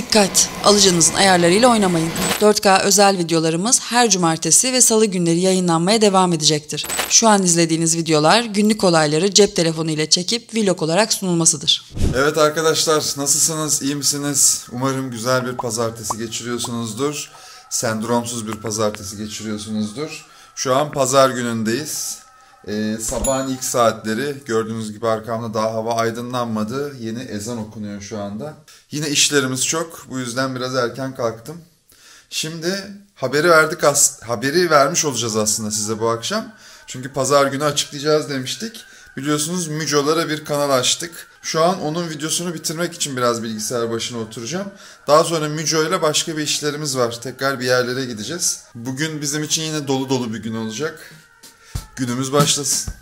Dikkat! Alıcınızın ayarlarıyla oynamayın. 4K özel videolarımız her cumartesi ve salı günleri yayınlanmaya devam edecektir. Şu an izlediğiniz videolar günlük olayları cep telefonu ile çekip vlog olarak sunulmasıdır. Evet arkadaşlar, nasılsınız? İyi misiniz? Umarım güzel bir pazartesi geçiriyorsunuzdur. Sendromsuz bir pazartesi geçiriyorsunuzdur. Şu an pazar günündeyiz. Sabahın ilk saatleri, gördüğünüz gibi arkamda daha hava aydınlanmadı. Yeni ezan okunuyor şu anda. Yine işlerimiz çok, bu yüzden biraz erken kalktım. Şimdi haberi vermiş olacağız aslında size bu akşam. Çünkü pazar günü açıklayacağız demiştik. Biliyorsunuz Müco'lara bir kanal açtık. Şu an onun videosunu bitirmek için biraz bilgisayar başına oturacağım. Daha sonra Müco ile başka bir işlerimiz var. Tekrar bir yerlere gideceğiz. Bugün bizim için yine dolu dolu bir gün olacak. Günümüz başlasın.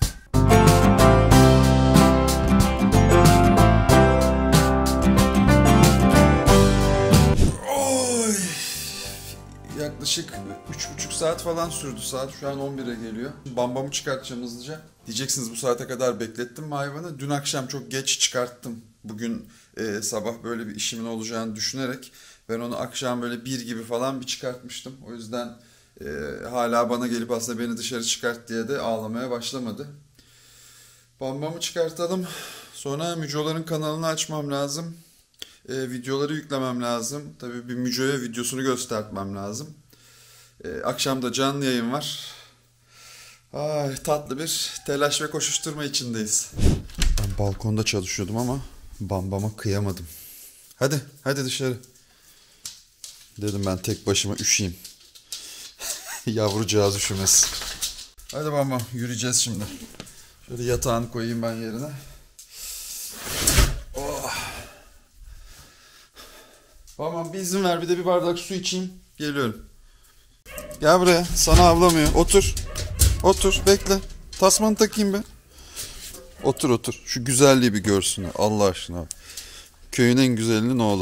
Oy. Yaklaşık 3,5 saat falan sürdü saat. Şu an 11'e geliyor. Bambamı çıkartacağım hızlıca. Diyeceksiniz bu saate kadar beklettim mi hayvanı? Dün akşam çok geç çıkarttım. Bugün sabah böyle bir işimin olacağını düşünerek ben onu akşam böyle 1 gibi falan bir çıkartmıştım. O yüzden hala bana gelip aslında beni dışarı çıkart diye de ağlamaya başlamadı. Bambamı çıkartalım. Sonra Müco'ların kanalını açmam lazım. Videoları yüklemem lazım. Tabii bir Müco'ya videosunu göstermem lazım. Akşam da canlı yayın var. Ay, tatlı bir telaş ve koşuşturma içindeyiz. Ben balkonda çalışıyordum ama Bambam'a kıyamadım. Hadi dışarı. Dedim ben tek başıma üşüyeyim. Yavrucağız üşümez. Hadi Bambam, yürüyeceğiz şimdi. Şöyle yatağını koyayım ben yerine. Oh. Bambam bir izin ver, bir de bir bardak su içeyim. Geliyorum. Gel buraya, sana avlamıyor. Otur bekle. Tasmanı takayım ben. Otur. Şu güzelliği bir görsün Allah aşkına. Köyün en güzelinin oğlu.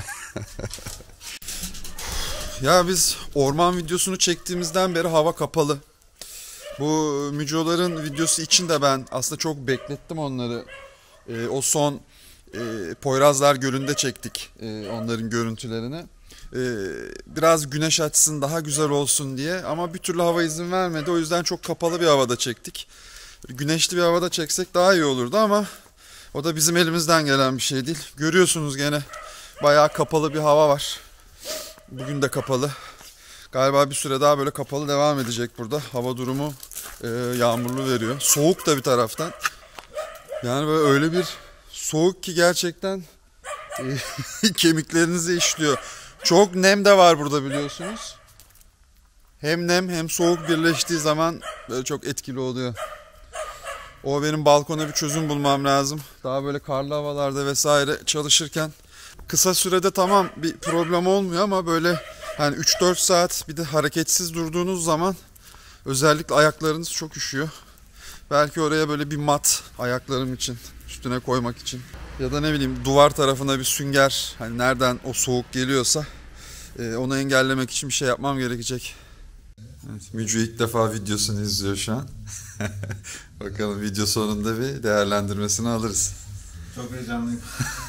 Ya biz orman videosunu çektiğimizden beri hava kapalı. Bu Müco'ların videosu için de ben aslında çok beklettim onları. O son Poyrazlar Gölü'nde çektik onların görüntülerini. Biraz güneş açsın, daha güzel olsun diye, ama bir türlü hava izin vermedi. O yüzden çok kapalı bir havada çektik. Güneşli bir havada çeksek daha iyi olurdu ama o da bizim elimizden gelen bir şey değil. Görüyorsunuz gene bayağı kapalı bir hava var. Bugün de kapalı. Galiba bir süre daha böyle kapalı devam edecek burada. Hava durumu yağmurlu veriyor. Soğuk da bir taraftan. Yani böyle öyle bir soğuk ki gerçekten kemiklerinizi işliyor. Çok nem de var burada biliyorsunuz. Hem nem hem soğuk birleştiği zaman böyle çok etkili oluyor. O benim balkona bir çözüm bulmam lazım. Daha böyle karlı havalarda vesaire çalışırken kısa sürede tamam bir problem olmuyor ama böyle hani 3-4 saat bir de hareketsiz durduğunuz zaman özellikle ayaklarınız çok üşüyor. Belki oraya böyle bir mat ayaklarım için üstüne koymak için. Ya da ne bileyim duvar tarafına bir sünger, hani nereden o soğuk geliyorsa onu engellemek için bir şey yapmam gerekecek. Evet, Müco ilk defa videosunu izliyor şu an. Bakalım video sonunda bir değerlendirmesini alırız. Çok heyecanlıyım.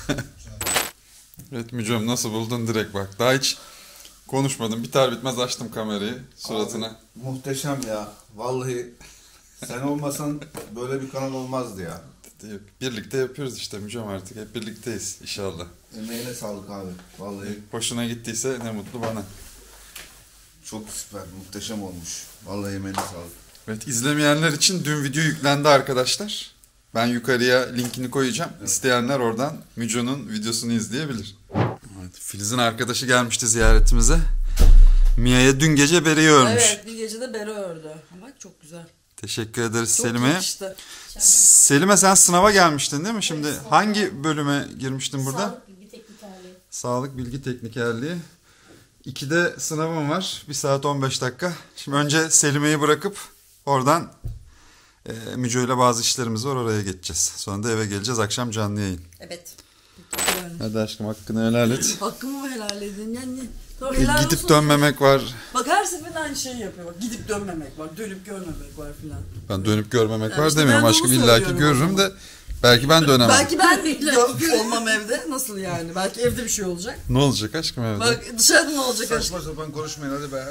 Evet Müco'm, nasıl buldun direkt bak. Daha hiç konuşmadım. Biter bitmez açtım kamerayı suratına. Abi, muhteşem ya. Vallahi sen olmasan böyle bir kanal olmazdı ya. Birlikte yapıyoruz işte Müco'm, artık hep birlikteyiz inşallah. Emeğine sağlık abi. Vallahi. Hoşuna gittiyse ne mutlu bana. Çok süper, muhteşem olmuş. Vallahi emeğine sağlık. Evet, izlemeyenler için dün video yüklendi arkadaşlar. Ben yukarıya linkini koyacağım. Evet. İsteyenler oradan Müco'nun videosunu izleyebilir. Evet, Filiz'in arkadaşı gelmişti ziyaretimize. Mia'ya dün gece bereyi örmüş. Evet, bir gece de bere ördü. Bak çok güzel. Teşekkür ederiz çok Selim'e. Yakıştı. Selime, sen sınava gelmiştin değil mi? Şimdi evet, hangi bölüme girmiştin burada? Sağlık Bilgi Teknikerliği. Sağlık Bilgi Teknikerliği. 2'de sınavım var. 1 saat 15 dakika. Şimdi önce Selime'yi bırakıp oradan Müco ile bazı işlerimiz var, oraya geçeceğiz. Sonra da eve geleceğiz, akşam canlı yayın. Evet. Hadi aşkım, hakkını helal et. Hakkımı helal edin yani. Gidip dönmemek var. Bak her seferinde aynı şeyi yapıyor. Bak gidip dönmemek var, dönüp görmemek var filan. Ben dönüp görmemek yani var işte demiyorum aşkım, illaki görürüm de Belki ben dönemem. Belki ben olmam evde. Nasıl yani? Belki evde bir şey olacak. Ne olacak aşkım evde? Bak dışarıda ne olacak aşkım? Saçma sapan konuşmayın hadi be.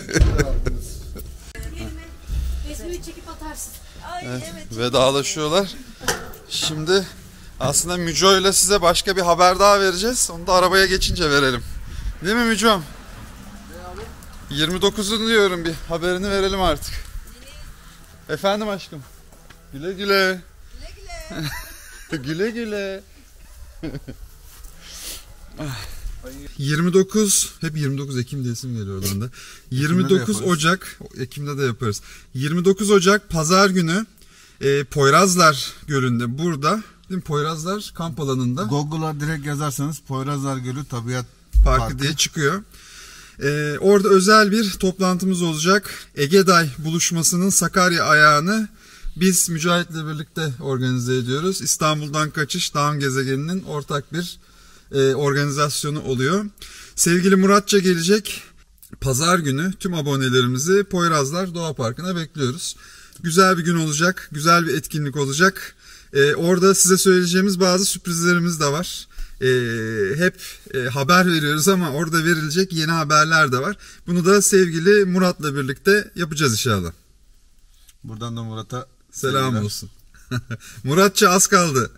Resmini çekip atarsın. Evet, vedalaşıyorlar. Şimdi aslında Müco ile size başka bir haber daha vereceğiz. Onu da arabaya geçince verelim. Değil mi Müco'm? 29'un diyorum, bir haberini verelim artık. Efendim aşkım. Güle güle. Güle güle. 29, hep 29 Ekim diye isim geliyor oradan da. 29 Ocak, Ekim'de de yaparız. 29 Ocak Pazar günü Poyrazlar Gölü'nde, burada değil mi? Poyrazlar kamp alanında. Google'a direkt yazarsanız Poyrazlar Gölü Tabiat Parkı diye çıkıyor. Orada özel bir toplantımız olacak. Egeday buluşmasının Sakarya ayağını biz Mücahit'le birlikte organize ediyoruz. İstanbul'dan Kaçış Dağın Gezegeni'nin ortak bir organizasyonu oluyor. Sevgili Muratça gelecek. Pazar günü tüm abonelerimizi Poyrazlar Doğa Parkı'na bekliyoruz. Güzel bir gün olacak. Güzel bir etkinlik olacak. Orada size söyleyeceğimiz bazı sürprizlerimiz de var. Hep haber veriyoruz ama orada verilecek yeni haberler de var. Bunu da sevgili Murat'la birlikte yapacağız inşallah. Buradan da Murat'a selam olsun. Muratça az kaldı.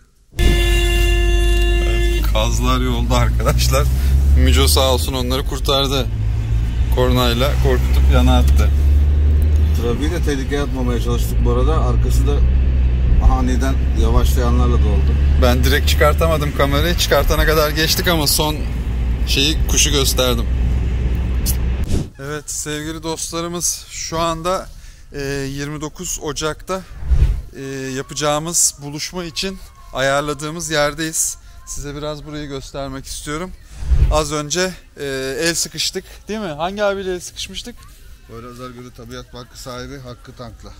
Kazlar yolda arkadaşlar. Müco sağ olsun onları kurtardı. Kornayla korkutup yana attı. Trafiği de tehlikeye atmamaya çalıştık bu arada. Arkası da aniden yavaşlayanlarla doldu. Ben direkt çıkartamadım kamerayı. Çıkartana kadar geçtik ama son kuşu gösterdim. Evet sevgili dostlarımız, şu anda 29 Ocak'ta yapacağımız buluşma için ayarladığımız yerdeyiz. Size biraz burayı göstermek istiyorum. Az önce el sıkıştık değil mi? Hangi abiyle el sıkışmıştık? Poyrazlar Gölü Tabiat Parkı sahibi Hakkı Tank'la.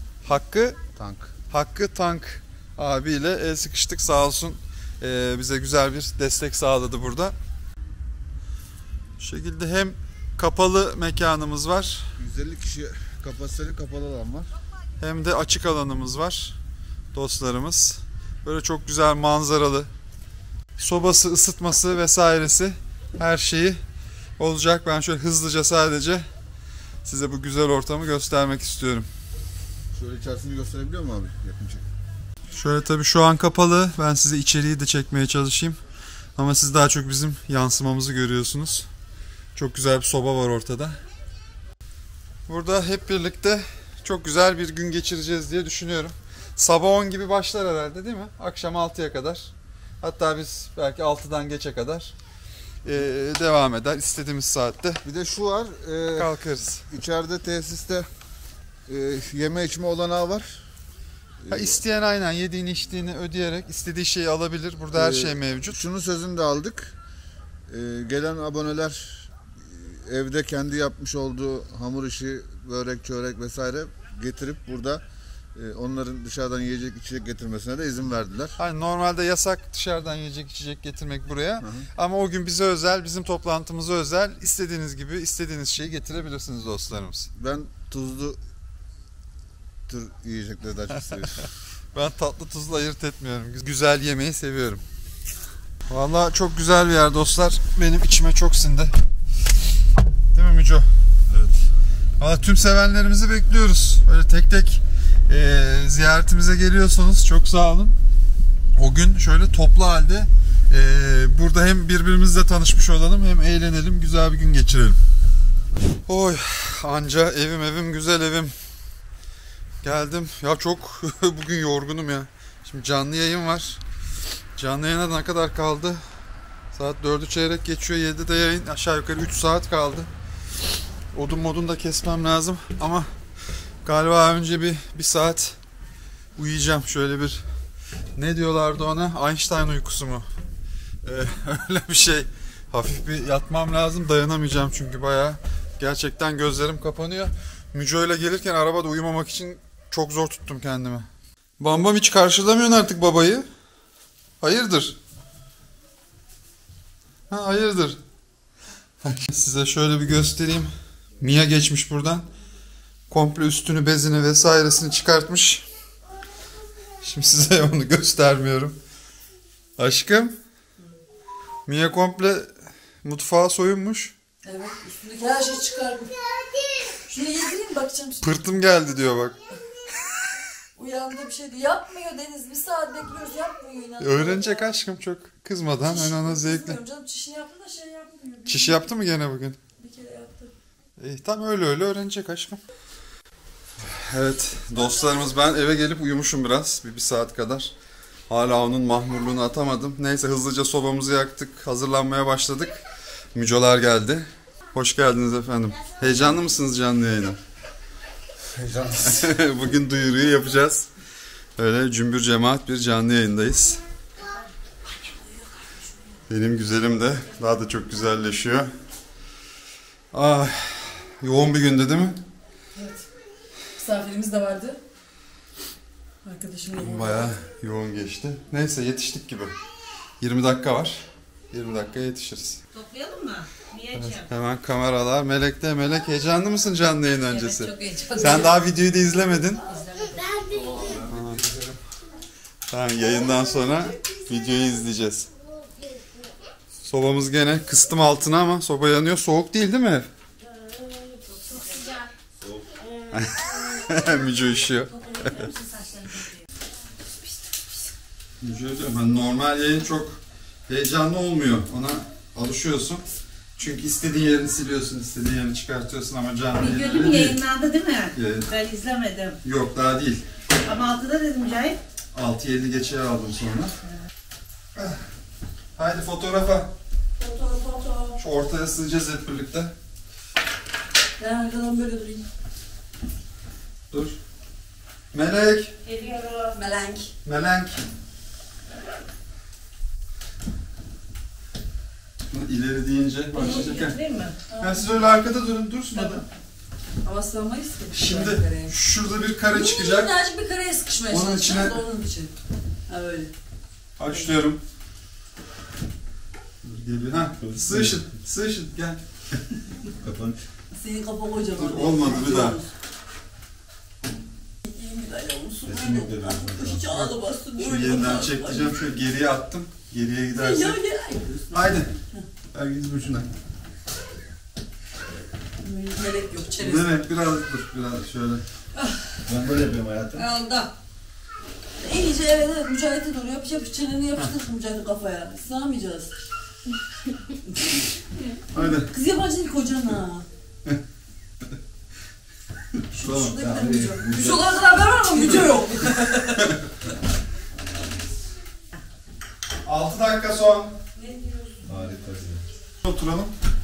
Hakkı Tank abiyle el sıkıştık, sağ olsun bize güzel bir destek sağladı burada. Bu şekilde hem kapalı mekanımız var, 150 kişi kapasiteli kapalı alan var. hem de açık alanımız var dostlarımız. Böyle çok güzel manzaralı, sobası, ısıtması vesairesi her şeyi olacak. Ben şöyle hızlıca sadece size bu güzel ortamı göstermek istiyorum. Şöyle içerisini gösterebiliyor mu abi? Yakın çek. Şöyle tabii şu an kapalı. Ben size içeriği de çekmeye çalışayım. Ama siz daha çok bizim yansımamızı görüyorsunuz. Çok güzel bir soba var ortada. Burada hep birlikte çok güzel bir gün geçireceğiz diye düşünüyorum. Sabah 10 gibi başlar herhalde değil mi? Akşam 6'ya kadar. Hatta biz belki 6'dan geçe kadar devam eder. İstediğimiz saatte Bir de şu var. kalkarız. İçeride tesiste yeme içme olanağı var. İsteyen aynen yediğini içtiğini ödeyerek istediği şeyi alabilir. Burada her şey mevcut. Şunun sözünü de aldık. Gelen aboneler evde kendi yapmış olduğu hamur işi, börek, çörek vesaire getirip burada onların dışarıdan yiyecek içecek getirmesine de izin verdiler. Hani normalde yasak dışarıdan yiyecek içecek getirmek buraya. Ama o gün bize özel, bizim toplantımıza özel, istediğiniz gibi istediğiniz şeyi getirebilirsiniz dostlarımız. Ben tuzlu tür yiyecekleri daha çok seviyorum. Ben tatlı tuzlu ayırt etmiyorum. Güzel yemeği seviyorum. Vallahi çok güzel bir yer dostlar. Benim içime çok sindi. Değil mi Müco? Evet. Vallahi tüm sevenlerimizi bekliyoruz. Böyle tek tek ziyaretimize geliyorsanız çok sağ olun. O gün şöyle toplu halde burada hem birbirimizle tanışmış olalım, hem eğlenelim, güzel bir gün geçirelim. Oy, anca evim güzel evim. Geldim. Ya çok bugün yorgunum ya. Şimdi canlı yayın var. Canlı yayına ne kadar kaldı? Saat 4'ü çeyrek geçiyor. 7'de yayın. Aşağı yukarı 3 saat kaldı. Odun modun da kesmem lazım. Ama galiba önce bir saat uyuyacağım. Şöyle bir, ne diyorlardı ona? Einstein uykusu mu? Öyle bir şey. Hafif bir yatmam lazım. Dayanamayacağım çünkü bayağı. Gerçekten gözlerim kapanıyor. Müco ile gelirken arabada uyumamak için çok zor tuttum kendimi. Bambam hiç karşılamıyorsun artık babayı. Hayırdır? Hayırdır? Size şöyle bir göstereyim. Mia geçmiş buradan. Komple üstünü, bezini vesairesini çıkartmış. Şimdi size onu göstermiyorum. Aşkım. Mia komple mutfağa soyunmuş. Evet, üstündeki her şeyi çıkardım. Şunu yedireyim bakacağım şimdi. Pırtım geldi diyor bak. Uyandı bir şey diyor. Yapmıyor Deniz. Bir saat bekliyoruz yapmıyor inan. Öğrenecek aşkım çok kızmadan. Ben ona zevkle. Kızmıyorum canım, çişini yaptı da şey yapmıyor. Çişi yaptı mı gene bugün? Bir kere yaptı. Tam öyle öğrenecek aşkım. Evet dostlarımız, ben eve gelip uyumuşum biraz. Bir saat kadar. Hala onun mahmurluğunu atamadım. Neyse hızlıca sobamızı yaktık. Hazırlanmaya başladık. Mücolar geldi. Hoş geldiniz efendim. Heyecanlı mısınız canlı yayına? Heyecanlıyız. Bugün duyuruyu yapacağız. Öyle cümbür cemaat bir canlı yayındayız. Benim güzelim de daha da çok güzelleşiyor. Ah, yoğun bir gündü değil mi? Evet. Misafirimiz de vardı. Arkadaşım da Bayağı yoğun geçti. Neyse yetiştik gibi. 20 dakika var. 20 dakika yetişiriz. Toplayalım mı? Miyacığım. Hemen kameralar. Melek'te. Melek heyecanlı mısın canlı yayın öncesi? Evet, çok heyecanlı. Sen daha videoyu da izlemedin. Tamam, yayından sonra videoyu izleyeceğiz. Sobamız gene kıstım altına ama soba yanıyor. Soğuk değil mi ev? Müco üşüyor. Müco diyor, ben normal yayın çok heyecanlı olmuyor. Ona alışıyorsun. Çünkü istediğin yerini siliyorsun, istediğin yerini çıkartıyorsun ama canlı Bir yayın bölüm öyle değil. yayınlandı değil mi? Evet. Ben izlemedim. Yok daha değil. Ama 6'da dedim Cahit. 6-7 geçeye aldım sonra. Haydi fotoğrafa. Foto. Şu ortaya sığacağız hep birlikte. Ben arkadan böyle durayım. Dur. Melek. Geliyorum. Melenk. Melenk. İleri deyince başlayacak. Getireyim mi? Ha, siz öyle arkada durun, dursun hadi. Ama sığamayız ki. Şimdi Kareye. şurada bir kare çıkacak. Minnacık bir kareye sıkışmaya Onun çalışacağız içine- da onun için. Ha böyle. Başlıyorum. Geliyor. Ha, sığışın, sığışın, gel. Senin kafa kocaman. Dur, olmadı bir daha. İyi müdahale olmuşsun. Hiç ağda bastın. Şu yeniden çekeceğim, şöyle geriye attım. Geriye gidersin. Ya. Haydi. Gel git ucuna. Melek yok çenesi. Mehmet biraz dur, biraz şöyle. Ben böyle yapıyorum hayatım. Aldı. İyice evet Mücahit'e doğru yapış çeneni yapıştır Mücahit'in kafaya. Sığamayacağız. Haydi. Kız yabancı değil kocana. Tamam. Şuradaki de Müco. Müco'lara kadar haber var ama Müco yok. 6 dakika son. Ne diyorsun? Harika. Oturalım.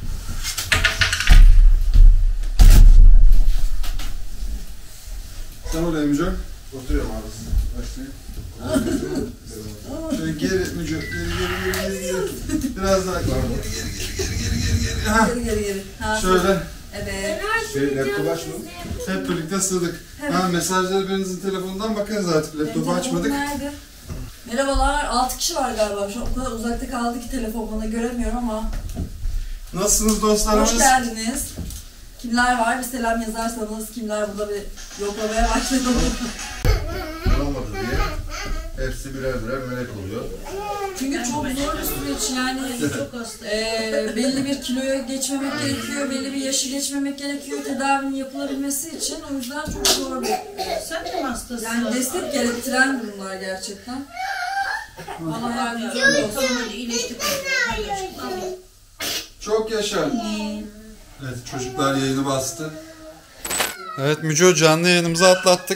Sen oraya Müco. Oturuyorum abi. Başlayayım. Şöyle geri Müco. Geri. Biraz daha geri. Ha, Geri. Ha, şöyle. evet. Laptop açma. Hep birlikte sığdık. Ha, mesajları birinizin telefonundan bakarız artık. Laptopu açmadık. Nerede? Merhabalar. 6 kişi var galiba. Şu an o kadar uzakta kaldı ki telefon bana göremiyorum ama. Nasılsınız dostlarımız? Hoş geldiniz. Kimler var? Bir selam yazarsanız kimler burada bir yoklamaya başlayalım. Olmadı diye. Hepsi birer birer melek oluyor. Çünkü çok zor bir süreç yani. Çok hasta. Belli bir kiloya geçmemek gerekiyor, belli bir yaşı geçmemek gerekiyor tedavinin yapılabilmesi için. O yüzden çok zor bir. Sen de mi hastasın? Yani destek gerektiren durumlar gerçekten. Allah yardımcı olsun. Tamam hadi iyileştik. Hadi aşkım alayım. Çok yaşa. Evet, çocuklar yayını bastı. Evet Müco, canlı yayınımızı atlattık.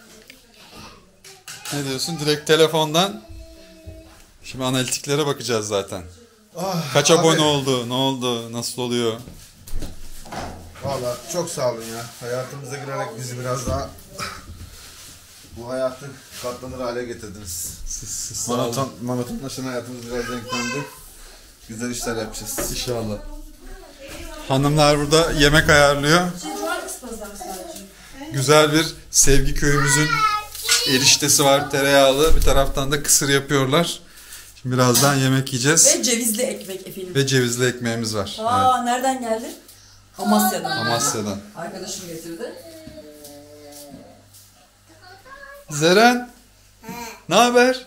Ne diyorsun? Direkt telefondan. Şimdi analitiklere bakacağız zaten. Kaç abone oldu? Ne oldu? Nasıl oluyor? Valla çok sağ olun ya. Hayatımıza girerek bizi biraz daha bu hayatı katlanır hale getirdiniz. Siz sağ olun. Monotonlaşan hayatımız biraz renklendi. Güzel işler yapacağız. İnşallah. Hanımlar burada yemek ayarlıyor. Cumartesi pazar sadece. Güzel bir Sevgi köyümüzün eriştesi var, tereyağlı. Bir taraftan da kısır yapıyorlar. Şimdi birazdan yemek yiyeceğiz. Ve cevizli ekmek efendim. Ve cevizli ekmeğimiz var. Aa nereden geldi? Amasya'dan. Amasya'dan. Arkadaşım getirdi. Zeren. Ne haber?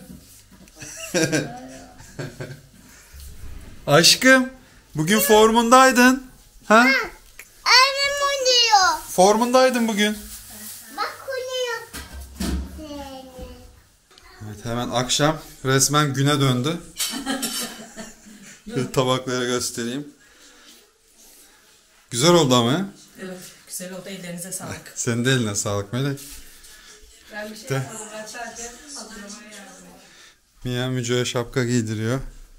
Aşkım, bugün formundaydın. Ha? Annem oluyor. Formundaydın bugün. Bak oluyor. Evet, hemen akşam resmen güne döndü. Şöyle tabakları göstereyim. Güzel oldu ama ya. Evet, güzel oldu. Ellerinize sağlık. Senin de eline sağlık Melek. Ben bir şey De. yapalım. Ben sadece hazırlamaya yardım edeyim. Mia Müco'ya şapka giydiriyor.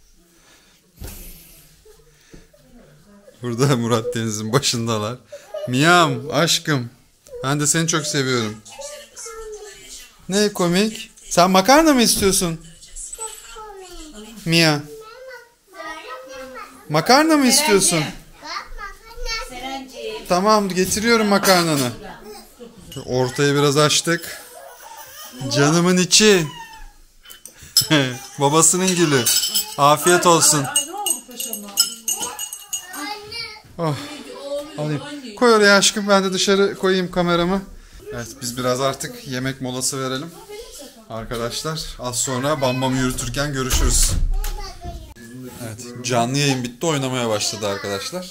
Burada Murat Deniz'in başındalar. Mia'm, aşkım. Ben de seni çok seviyorum. Ne komik? Sen makarna mı istiyorsun? Mia. Makarna mı istiyorsun? Serenciğim. Tamam, getiriyorum makarnanı. Ortayı biraz açtık. Canımın içi. Babasının gülü. Afiyet olsun. Ay ne oldu paşama? Oh. Alayım. Koy oraya aşkım, ben de dışarı koyayım kameramı. Evet, biz biraz artık yemek molası verelim. Arkadaşlar az sonra Bambam'ı yürütürken görüşürüz. Evet, canlı yayın bitti, oynamaya başladı arkadaşlar.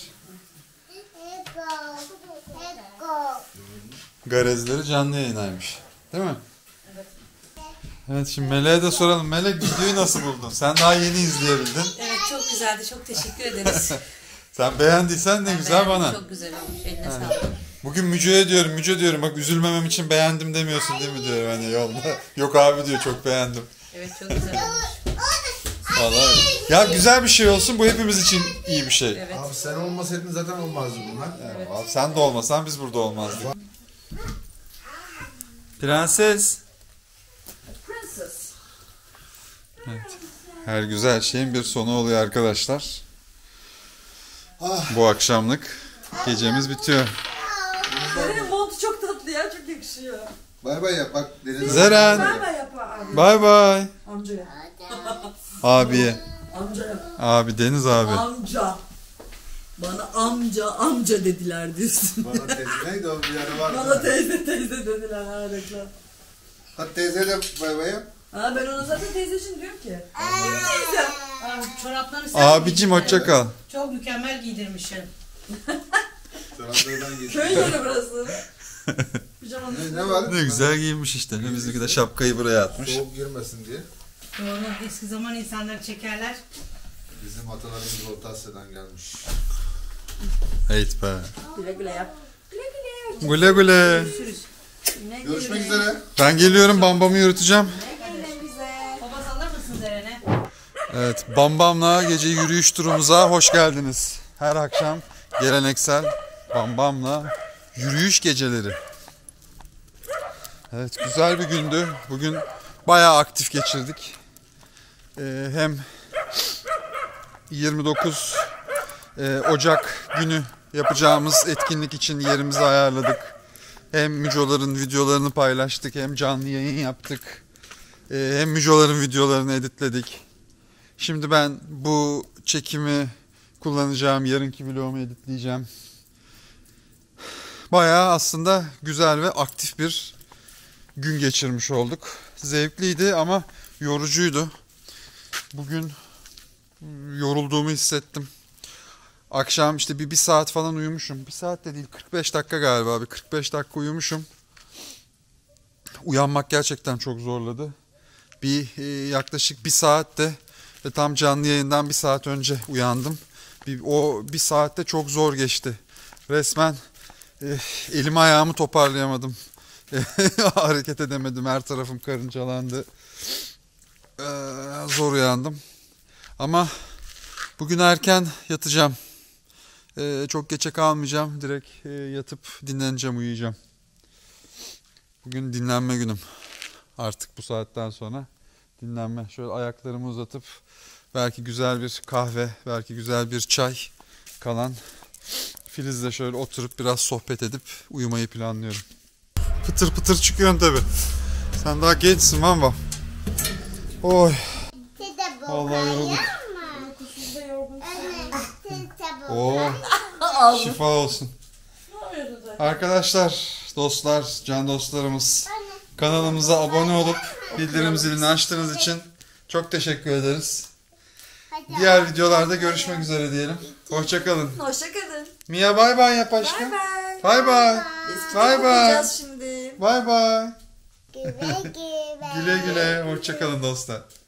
Garezleri canlı yayınaymış. Değil mi? Evet, şimdi Melek'e de soralım. Melek, videoyu nasıl buldun? Sen daha yeni izleyebildin. Evet çok güzeldi. Çok teşekkür ederiz. Sen beğendiysen ne güzel bana. Çok güzel olmuş. Eline sağlık. Bugün Müco'ya diyorum, Müco diyorum, bak üzülmemem için beğendim demiyorsun değil mi diyor hani yolda. Yok abi diyor, çok beğendim. Evet çok güzel olmuş. Vallahi. Ya güzel bir şey olsun, bu hepimiz için iyi bir şey. Evet. Abi sen olmasaydın zaten olmazdı bunlar. Abi sen de olmasan biz burada olmazdık. Prenses. Evet. Her güzel şeyin bir sonu oluyor arkadaşlar. Bu akşamlık gecemiz bitiyor. Senin montu çok tatlı ya. Çok yakışıyor. Bay bay yap bak. Deniz Zeren. Yap abi. Bay bay. Amcaya. Abiye. Amcaya. Abi Deniz abi. Amca. Bana amca dediler diyorsun. Bana teyze neydi o bir yere var. Bana teyze dediler ha reklam. Hadi teyze de bay bay yap. Ha ben ona zaten teyzeciğim diyorum ki. Çoraplarını sen Abicim hoşça kal. çok mükemmel giydirmişsin. Çoraplardan Köy geçti. yeri burası. Pijamanın Ne var? Ne güzel giymiş işte. Bizimki de şapkayı buraya atmış. Soğuk girmesin diye. Doğru. Eski zaman insanları çekerler. Bizim atalarımız Orta Asya'dan gelmiş. Heyt be. güle güle yap. Güle güle. Görüşmek üzere. Ben geliyorum, Bambam'ı yürüteceğim. Baba sallar mısın Zeren'e? Evet, Bambam'la gece yürüyüş turumuza hoş geldiniz. Her akşam geleneksel Bambam'la yürüyüş geceleri. Evet, güzel bir gündü. Bugün bayağı aktif geçirdik. Hem 29 Ocak günü yapacağımız etkinlik için yerimizi ayarladık. Hem Müco'ların videolarını paylaştık, hem canlı yayın yaptık. Hem Müco'ların videolarını editledik. Şimdi ben bu çekimi kullanacağım, yarınki vlogumu editleyeceğim. Bayağı aslında güzel ve aktif bir gün geçirmiş olduk. Zevkliydi ama yorucuydu. Bugün yorulduğumu hissettim. Akşam işte bir saat falan uyumuşum. Bir saat de değil, 45 dakika galiba. Bir 45 dakika uyumuşum. Uyanmak gerçekten çok zorladı. Yaklaşık bir saatte ve tam canlı yayından bir saat önce uyandım. O bir saatte çok zor geçti. Resmen elimi ayağımı toparlayamadım. Hareket edemedim. Her tarafım karıncalandı. Zor uyandım. Ama bugün erken yatacağım. Çok geçe kalmayacağım. Direkt yatıp dinleneceğim, uyuyacağım. Bugün dinlenme günüm. Artık bu saatten sonra dinlenme. Şöyle ayaklarımı uzatıp belki güzel bir kahve, belki güzel bir çay kalan Filiz'le şöyle oturup biraz sohbet edip uyumayı planlıyorum. Pıtır pıtır çıkıyorsun tabi. Sen daha gençsin baba. Oy. Vallahi yorulduk. Oo. Şifa olsun. Arkadaşlar, dostlar, can dostlarımız, kanalımıza abone olup bildirim zilini açtığınız için çok teşekkür ederiz. Hadi Diğer videolarda görüşmek üzere diyelim. Hoşçakalın. Hoşçakalın. Mia bay bay yap aşkım. Bay bay. Biz Bay kitap bay. okuyacağız şimdi. Bay bay. güle güle. Güle güle. Hoşçakalın dostlar.